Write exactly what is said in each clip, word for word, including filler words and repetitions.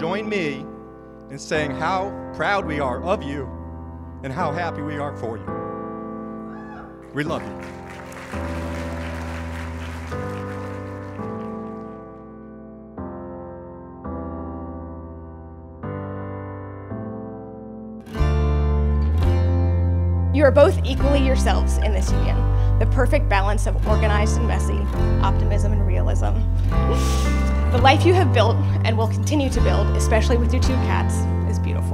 join me in saying how proud we are of you and how happy we are for you. We love you. You are both equally yourselves in this union, the perfect balance of organized and messy, optimism and realism. The life you have built and will continue to build, especially with your two cats, is beautiful.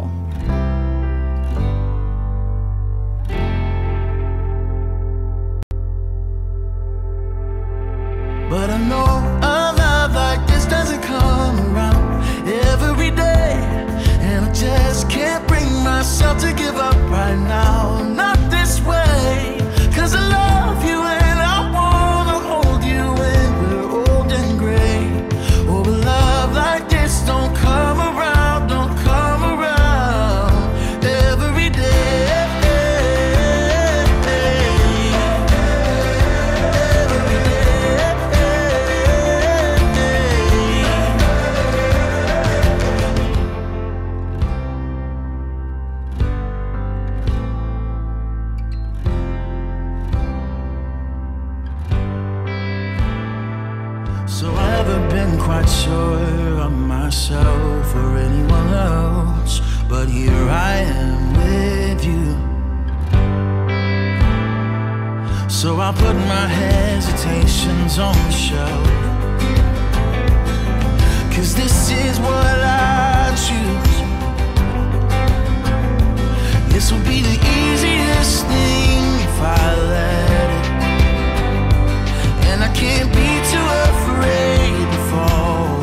But I know a love like this doesn't come around every day, and I just can't bring myself to give up right now. Not this way, 'cause I love you and I wanna hold you when we're old and gray. Oh, a love like this don't come around, don't come around every day. So I haven't been quite sure of myself or anyone else, but here I am with you. So I put my hesitations on the shelf, 'cause this is what I choose. This will be the easiest thing if I let it, and I can't be too afraid to fall.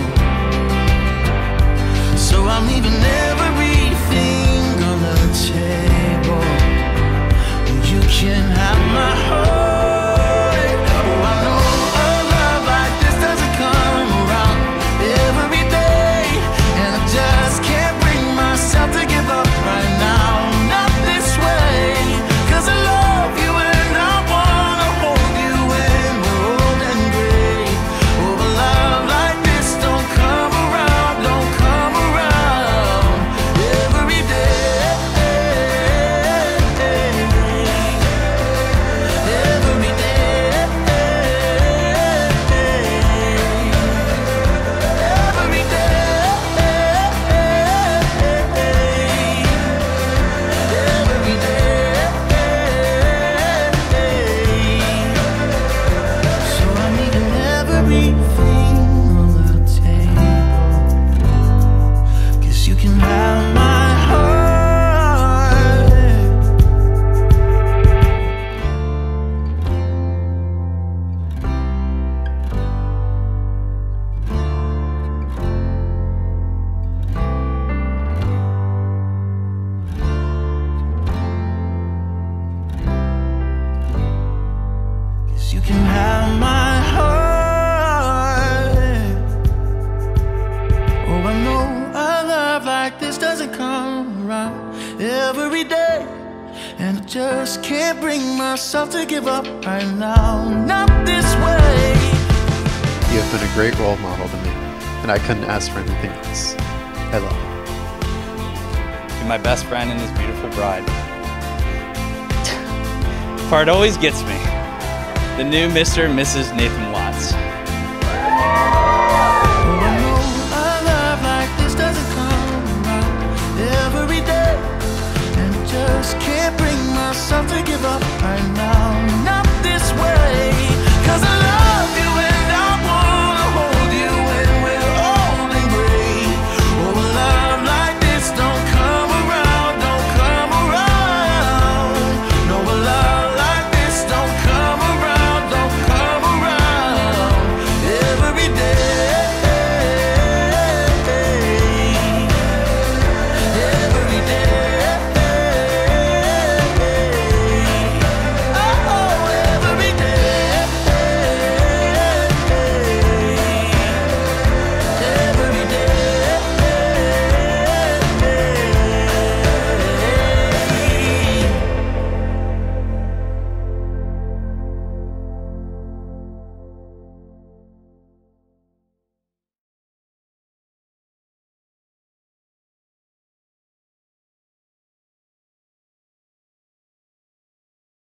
So I'm leaving everything on the table. You can have my heart. Oh, I know a love like this doesn't come around every day, and I just can't bring myself to give up right now. Not this way, 'cause I love you and I wanna hold you when we're old and gray. Oh, a love like this don't come around, don't come around every day. Every day. Every day. Every day. So I'm leaving everything on the table, 'cause you can have my heart. Cause you can have my heart. Oh, I know a love like this doesn't come around every day, and I just can't bring myself to give up right now. Not this way. You have been a great role model to me, and I couldn't ask for anything else. I love you. To my best friend and his beautiful bride. Part always gets me. The new Mister and Missus Nathan Watts. Oh, I know a love like this doesn't come around every day, and I just can't bring myself to give up right now.